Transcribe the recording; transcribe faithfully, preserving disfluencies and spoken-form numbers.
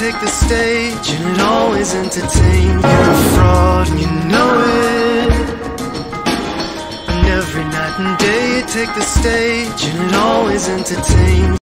take the stage, and it always entertains. You're a fraud and you know it. And every night and day you take the stage, and it always entertains.